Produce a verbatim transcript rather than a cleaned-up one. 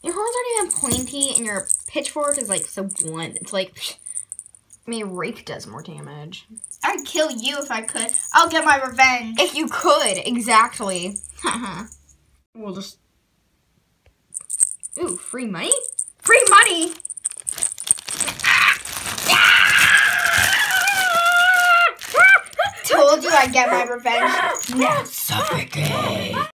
Your horns aren't even pointy, and your pitchfork is, like, so blunt. It's like, I mean, a rake does more damage. I'd kill you if I could. I'll get my revenge. If you could, exactly. We'll just... Ooh, free money? Free money! Told you I'd get my revenge. Now suffocate.